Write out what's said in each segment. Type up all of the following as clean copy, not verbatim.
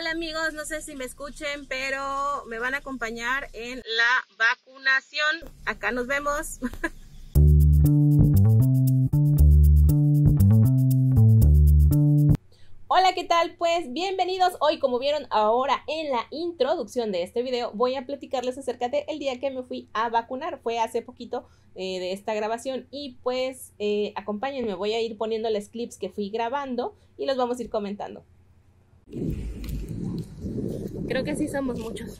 Hola amigos, no sé si me escuchen, pero me van a acompañar en la vacunación. Acá nos vemos. Hola, ¿qué tal? Pues bienvenidos. Hoy, como vieron ahora en la introducción de este video, voy a platicarles acerca del día que me fui a vacunar. Fue hace poquito de esta grabación y pues acompáñenme, voy a ir poniéndoles clips que fui grabando y los vamos a ir comentando. Creo que sí somos muchos.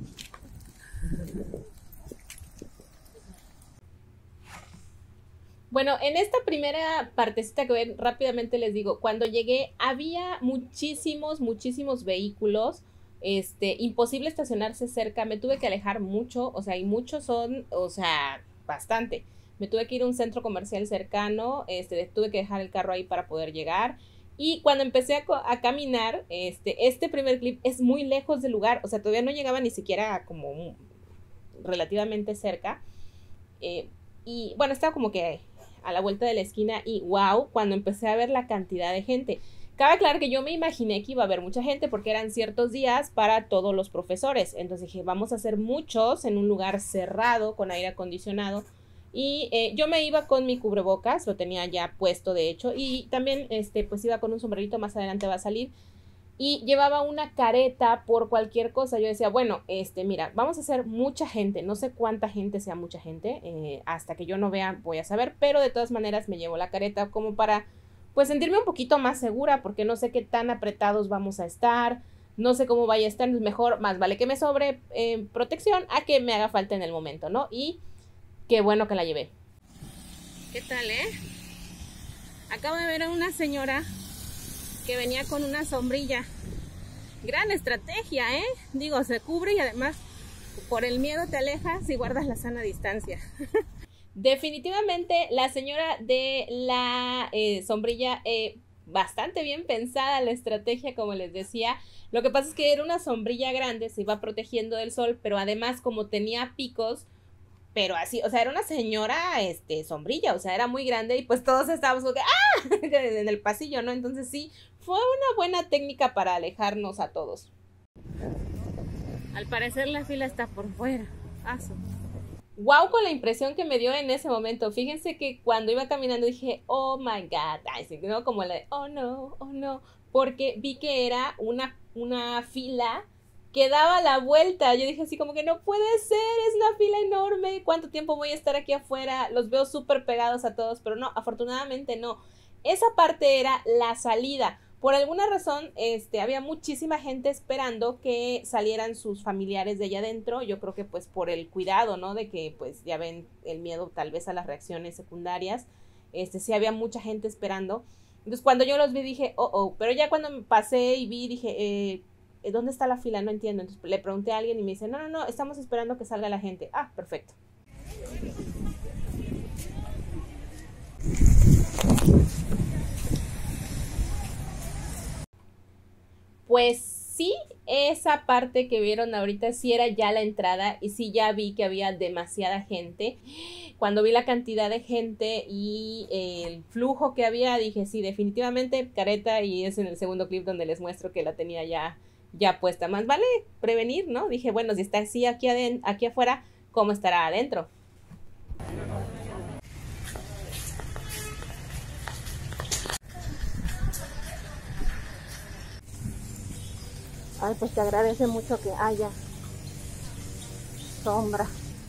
Bueno, en esta primera partecita que ven, rápidamente les digo, cuando llegué había muchísimos vehículos, imposible estacionarse cerca, me tuve que alejar mucho, o sea, y muchos son, o sea, bastante. Me tuve que ir a un centro comercial cercano, tuve que dejar el carro ahí para poder llegar. Y cuando empecé a caminar, este primer clip es muy lejos del lugar, o sea, todavía no llegaba ni siquiera como relativamente cerca. Y bueno, estaba como que a la vuelta de la esquina y wow, cuando empecé a ver la cantidad de gente. Cabe aclarar que yo me imaginé que iba a haber mucha gente porque eran ciertos días para todos los profesores. Entonces dije, vamos a hacer muchos en un lugar cerrado con aire acondicionado. Y yo me iba con mi cubrebocas, lo tenía ya puesto de hecho. Y también pues iba con un sombrerito, más adelante va a salir. Y llevaba una careta por cualquier cosa. Yo decía, bueno, mira, vamos a hacer mucha gente, no sé cuánta gente sea mucha gente, hasta que yo no vea voy a saber, pero de todas maneras me llevo la careta como para, pues, sentirme un poquito más segura, porque no sé qué tan apretados vamos a estar, no sé cómo vaya a estar, mejor, más vale que me sobre protección a que me haga falta en el momento, ¿no? Y qué bueno que la llevé. ¿Qué tal, Acabo de ver a una señora que venía con una sombrilla. Gran estrategia, Digo, se cubre y además por el miedo te alejas y guardas la sana distancia. Definitivamente la señora de la sombrilla, bastante bien pensada la estrategia, como les decía. Lo que pasa es que era una sombrilla grande, se iba protegiendo del sol, pero además como tenía picos, pero así, o sea, era una señora, sombrilla, o sea, era muy grande y pues todos estábamos como que, ¡ah! En el pasillo, ¿no? Entonces sí, fue una buena técnica para alejarnos a todos. Al parecer la fila está por fuera. Paso. Wow, con la impresión que me dio en ese momento. Fíjense que cuando iba caminando dije, oh my god, así, ¿no? Como la de, oh no, porque vi que era una fila que daba la vuelta. Yo dije así como que no puede ser, es una fila enorme, ¿cuánto tiempo voy a estar aquí afuera? Los veo súper pegados a todos, pero no, afortunadamente no. Esa parte era la salida. Por alguna razón, había muchísima gente esperando que salieran sus familiares de allá adentro. Yo creo que pues por el cuidado, ¿no? De que pues ya ven el miedo tal vez a las reacciones secundarias. Sí había mucha gente esperando. Entonces cuando yo los vi dije, oh, pero ya cuando me pasé y vi dije, ¿dónde está la fila? No entiendo. Entonces le pregunté a alguien y me dice, no, estamos esperando que salga la gente. Ah, perfecto. Pues sí, esa parte que vieron ahorita sí era ya la entrada y sí ya vi que había demasiada gente. Cuando vi la cantidad de gente y el flujo que había, dije sí, definitivamente careta, y es en el segundo clip donde les muestro que la tenía ya puesta. Más vale prevenir, ¿no? Dije, bueno, si está así aquí afuera, ¿cómo estará adentro? Ay, pues te agradece mucho que haya sombra.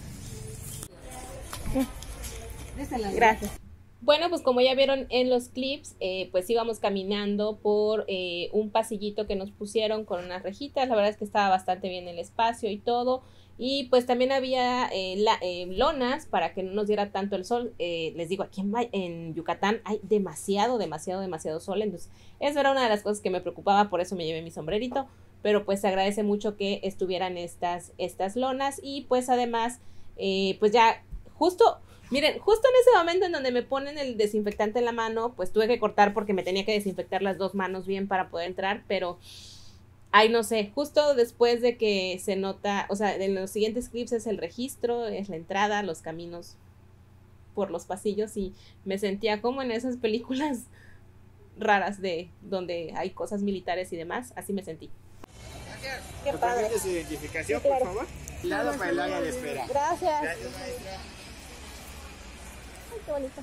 Gracias. Bueno, pues como ya vieron en los clips, pues íbamos caminando por un pasillito que nos pusieron con unas rejitas. La verdad es que estaba bastante bien el espacio y todo. Y pues también había lonas para que no nos diera tanto el sol. Les digo, aquí en Yucatán hay demasiado sol. Entonces, eso era una de las cosas que me preocupaba, por eso me llevé mi sombrerito. Pero pues se agradece mucho que estuvieran estas lonas. Y pues además, pues ya miren, justo en ese momento en donde me ponen el desinfectante en la mano, pues tuve que cortar porque me tenía que desinfectar las dos manos bien para poder entrar, pero ay, no sé, justo después de que se nota, o sea, en los siguientes clips es el registro, es la entrada, los caminos por los pasillos, y me sentía como en esas películas raras de donde hay cosas militares y demás, así me sentí. Qué padre. De su identificación, Sí, claro. por favor. Lado para el área de espera. Gracias. Gracias, maestra. Ay, qué bonito.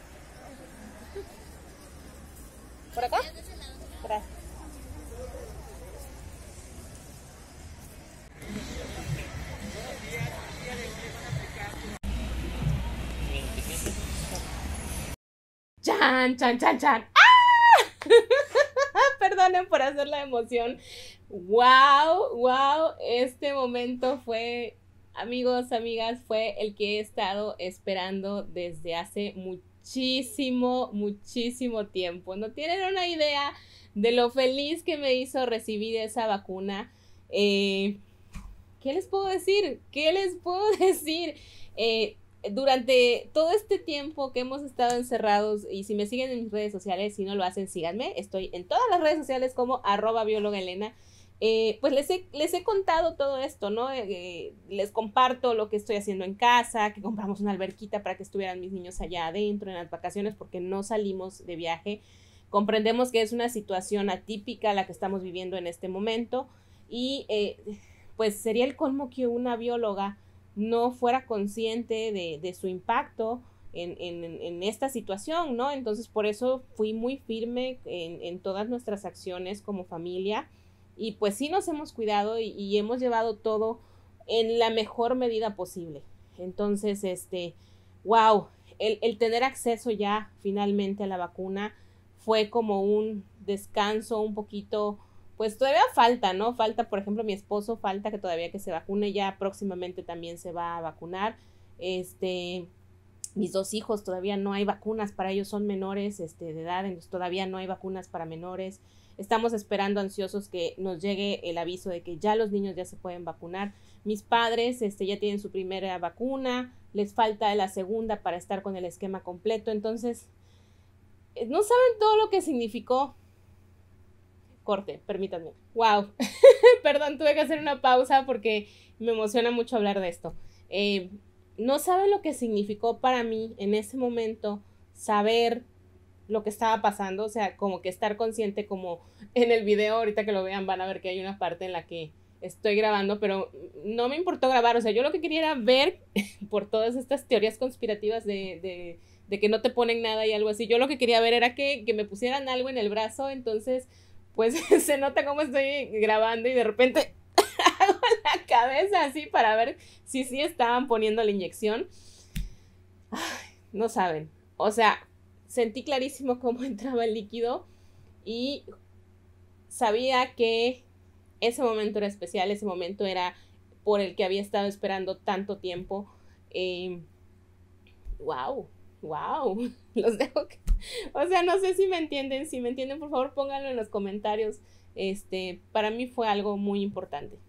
¿Por acá? Gracias. Chan, chan, chan, chan. ¡Ah! Perdonen por hacer la emoción. Wow, wow. Este momento fue, amigos, amigas, fue el que he estado esperando desde hace muchísimo, muchísimo tiempo. No tienen una idea de lo feliz que me hizo recibir esa vacuna. ¿Qué les puedo decir? ¿Qué les puedo decir? Durante todo este tiempo que hemos estado encerrados, y si me siguen en mis redes sociales, si no lo hacen, síganme. Estoy en todas las redes sociales como @biólogaelena. Pues les he contado todo esto, ¿no? Les comparto lo que estoy haciendo en casa, que compramos una alberquita para que estuvieran mis niños allá adentro en las vacaciones porque no salimos de viaje. Comprendemos que es una situación atípica la que estamos viviendo en este momento y pues sería el colmo que una bióloga no fuera consciente de su impacto en esta situación, ¿no? Entonces por eso fui muy firme en todas nuestras acciones como familia y pues sí nos hemos cuidado y hemos llevado todo en la mejor medida posible. Entonces, wow, el tener acceso ya finalmente a la vacuna fue como un descanso un poquito. Pues todavía falta, ¿no? Falta, por ejemplo, mi esposo, falta que todavía que se vacune, ya próximamente también se va a vacunar. Mis 2 hijos todavía no hay vacunas para ellos, son menores de edad, entonces todavía no hay vacunas para menores. Estamos esperando ansiosos que nos llegue el aviso de que ya los niños ya se pueden vacunar. Mis padres ya tienen su primera vacuna, les falta la segunda para estar con el esquema completo, entonces no saben todo lo que significó. Corte, permítanme. Wow. Perdón, tuve que hacer una pausa porque me emociona mucho hablar de esto. No saben lo que significó para mí en ese momento saber lo que estaba pasando, o sea, como que estar consciente, como en el video, ahorita que lo vean van a ver que hay una parte en la que estoy grabando, pero no me importó grabar, o sea, yo lo que quería era ver por todas estas teorías conspirativas de que no te ponen nada y algo así, yo lo que quería ver era que me pusieran algo en el brazo, entonces pues se nota cómo estoy grabando y de repente hago la cabeza así para ver si sí estaban poniendo la inyección. Ay, no saben, o sea, sentí clarísimo cómo entraba el líquido y sabía que ese momento era especial, ese momento era por el que había estado esperando tanto tiempo. Wow, wow, los dejo que... O sea, no sé si me entienden, por favor pónganlo en los comentarios. Para mí fue algo muy importante.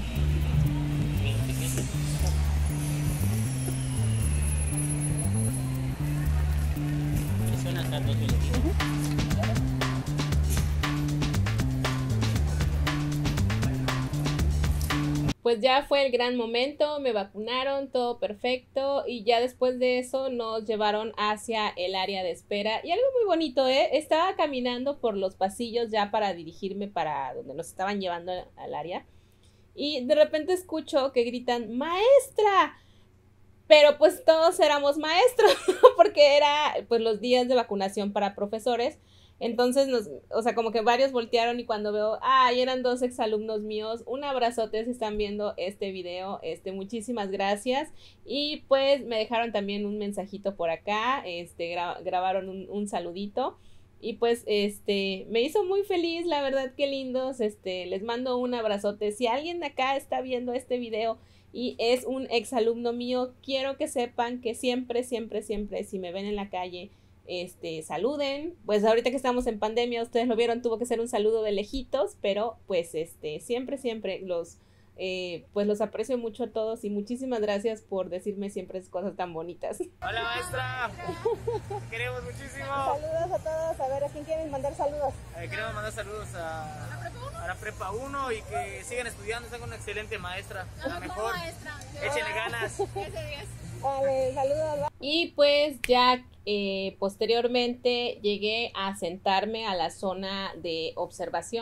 Pues ya fue el gran momento, me vacunaron, todo perfecto y ya después de eso nos llevaron hacia el área de espera y algo muy bonito, estaba caminando por los pasillos ya para dirigirme para donde nos estaban llevando al área y de repente escucho que gritan ¡Maestra! Pero pues todos éramos maestros porque era pues los días de vacunación para profesores. Entonces, o sea, como que varios voltearon y cuando veo, eran 2 exalumnos míos, un abrazote si están viendo este video, muchísimas gracias. Y pues me dejaron también un mensajito por acá, grabaron un saludito. Y pues, me hizo muy feliz, la verdad, qué lindos, les mando un abrazote. Si alguien de acá está viendo este video y es un exalumno mío, quiero que sepan que siempre, siempre, siempre, si me ven en la calle, saluden. Pues ahorita que estamos en pandemia, ustedes lo vieron, tuvo que ser un saludo de lejitos, pero pues siempre, siempre pues los aprecio mucho a todos y muchísimas gracias por decirme siempre cosas tan bonitas. Hola maestra, queremos muchísimo. Saludos a todos, a ver, ¿a quién quieren mandar saludos? Queremos mandar saludos a la Prepa 1 y que sigan estudiando, sean una excelente maestra, la mejor, échenle ganas. Vale, saludos. Y pues ya posteriormente llegué a sentarme a la zona de observación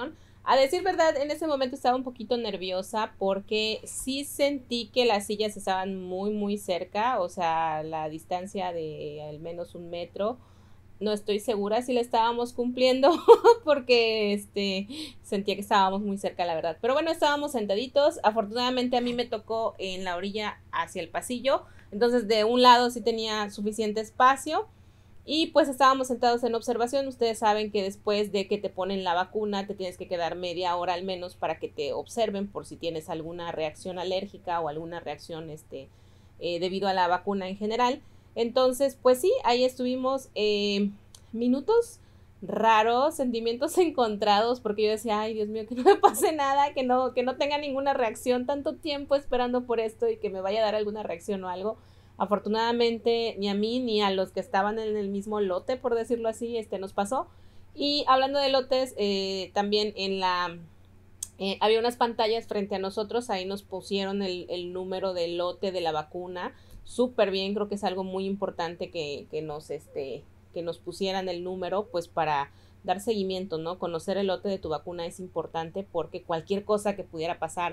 A decir verdad, en ese momento estaba un poquito nerviosa porque sí sentí que las sillas estaban muy, muy cerca, o sea, la distancia de al menos 1 metro. No estoy segura si la estábamos cumpliendo porque sentía que estábamos muy cerca, la verdad. Pero bueno, estábamos sentaditos. Afortunadamente a mí me tocó en la orilla hacia el pasillo. Entonces de un lado sí tenía suficiente espacio. Y pues estábamos sentados en observación. Ustedes saben que después de que te ponen la vacuna te tienes que quedar media hora al menos para que te observen por si tienes alguna reacción alérgica o alguna reacción debido a la vacuna en general. Entonces, pues sí, ahí estuvimos minutos raros, sentimientos encontrados, porque yo decía, ay, Dios mío, que no me pase nada, que no tenga ninguna reacción, tanto tiempo esperando por esto y que me vaya a dar alguna reacción o algo. Afortunadamente, ni a mí ni a los que estaban en el mismo lote, por decirlo así, nos pasó. Y hablando de lotes, también había unas pantallas frente a nosotros, ahí nos pusieron el número del lote de la vacuna, súper bien, creo que es algo muy importante que nos pusieran el número, pues para dar seguimiento, ¿no? Conocer el lote de tu vacuna es importante porque cualquier cosa que pudiera pasar,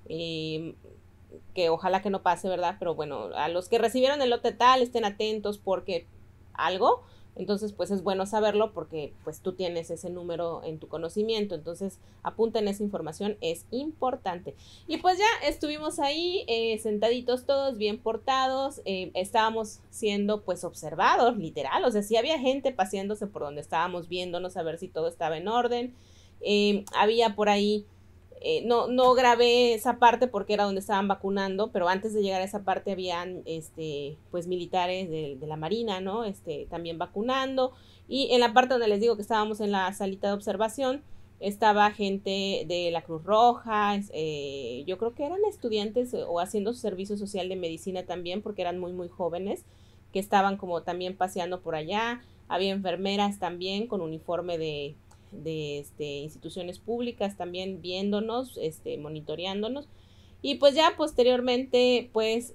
que ojalá que no pase, ¿verdad? Pero bueno, a los que recibieron el lote tal, estén atentos porque algo, entonces pues es bueno saberlo porque pues tú tienes ese número en tu conocimiento, entonces apunten esa información, es importante. Y pues ya estuvimos ahí sentaditos todos, bien portados, estábamos siendo pues observados, literal, o sea, sí había gente paseándose por donde estábamos viéndonos a ver si todo estaba en orden. Había por ahí no grabé esa parte porque era donde estaban vacunando, pero antes de llegar a esa parte habían pues militares de la Marina, ¿no? También vacunando. Y en la parte donde les digo que estábamos en la salita de observación, estaba gente de la Cruz Roja, yo creo que eran estudiantes o haciendo su servicio social de medicina también, porque eran muy, muy jóvenes, que estaban como también paseando por allá. Había enfermeras también con uniforme de instituciones públicas también viéndonos, monitoreándonos. Y pues ya posteriormente pues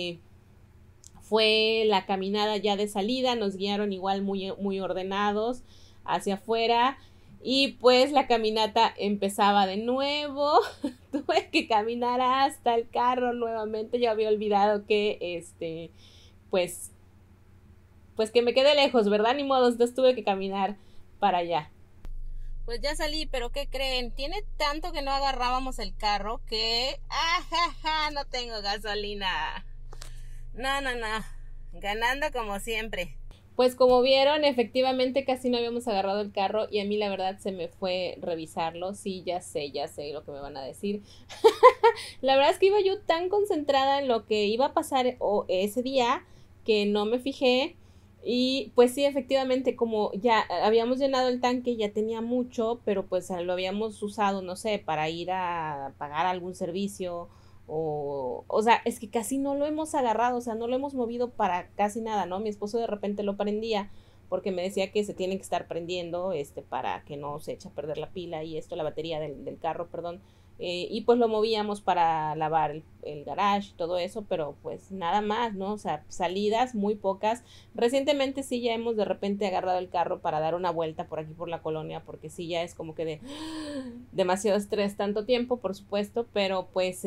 fue la caminada ya de salida, nos guiaron igual muy, muy ordenados hacia afuera y pues la caminata empezaba de nuevo. Tuve que caminar hasta el carro nuevamente, yo había olvidado que pues que me quedé lejos, ¿verdad? Ni modo, entonces tuve que caminar para allá. Pues ya salí, pero ¿qué creen? Tiene tanto que no agarrábamos el carro que no tengo gasolina. No, ganando como siempre. Pues como vieron, efectivamente casi no habíamos agarrado el carro y a mí la verdad se me fue revisarlo. Sí, ya sé lo que me van a decir. La verdad es que iba yo tan concentrada en lo que iba a pasar ese día que no me fijé. Y pues sí, efectivamente, como ya habíamos llenado el tanque, ya tenía mucho, pero pues lo habíamos usado, no sé, para ir a pagar algún servicio o sea, es que casi no lo hemos agarrado, o sea, no lo hemos movido para casi nada, ¿no? Mi esposo de repente lo prendía porque me decía que se tiene que estar prendiendo, para que no se eche a perder la pila y la batería del carro, perdón. Y pues lo movíamos para lavar el garage y todo eso, pero pues nada más, ¿no? O sea, salidas muy pocas. Recientemente sí ya hemos de repente agarrado el carro para dar una vuelta por aquí por la colonia, porque sí ya es como que de demasiado estrés tanto tiempo, por supuesto, pero pues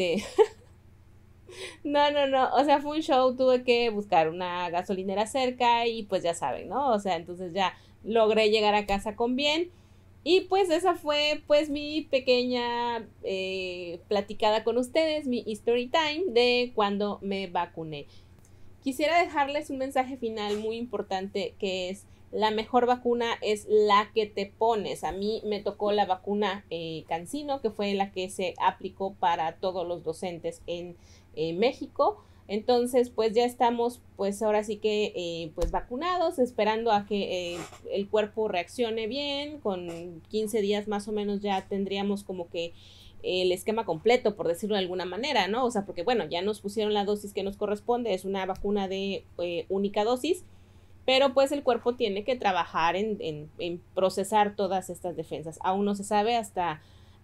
no, o sea, fue un show, tuve que buscar una gasolinera cerca y pues ya saben, ¿no? O sea, entonces ya logré llegar a casa con bien. Y pues esa fue pues mi pequeña platicada con ustedes, mi story time de cuando me vacuné. Quisiera dejarles un mensaje final muy importante que es: la mejor vacuna es la que te pones. A mí me tocó la vacuna CanSino, que fue la que se aplicó para todos los docentes en México. Entonces pues ya estamos pues ahora sí que pues vacunados, esperando a que el cuerpo reaccione bien. Con 15 días más o menos ya tendríamos como que el esquema completo, por decirlo de alguna manera, ¿no? O sea, porque bueno, ya nos pusieron la dosis que nos corresponde, es una vacuna de única dosis, pero pues el cuerpo tiene que trabajar en procesar todas estas defensas. Aún no se sabe hasta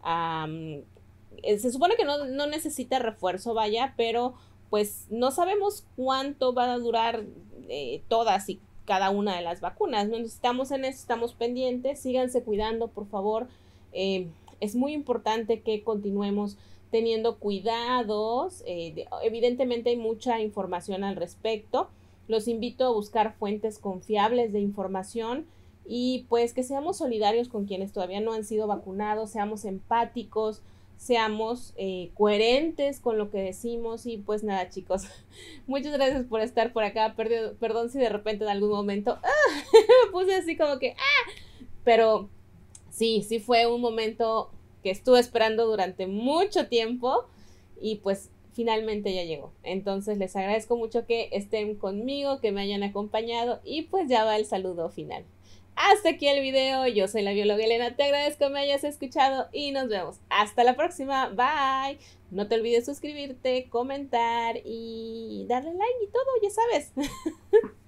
se supone que no necesita refuerzo, vaya, pero pues no sabemos cuánto va a durar todas y cada una de las vacunas, ¿no? Estamos en eso, estamos pendientes, síganse cuidando, por favor. es muy importante que continuemos teniendo cuidados. Evidentemente hay mucha información al respecto. Los invito a buscar fuentes confiables de información y pues que seamos solidarios con quienes todavía no han sido vacunados, seamos empáticos, seamos coherentes con lo que decimos. Y pues nada, chicos, muchas gracias por estar por acá. Perdón si de repente en algún momento me puse así como que pero sí fue un momento que estuve esperando durante mucho tiempo y pues finalmente ya llegó. Entonces les agradezco mucho que estén conmigo, que me hayan acompañado y pues ya va el saludo final. Hasta aquí el video, yo soy la bióloga Elena, te agradezco que me hayas escuchado y nos vemos. Hasta la próxima, bye. No te olvides suscribirte, comentar y darle like y todo, ya sabes.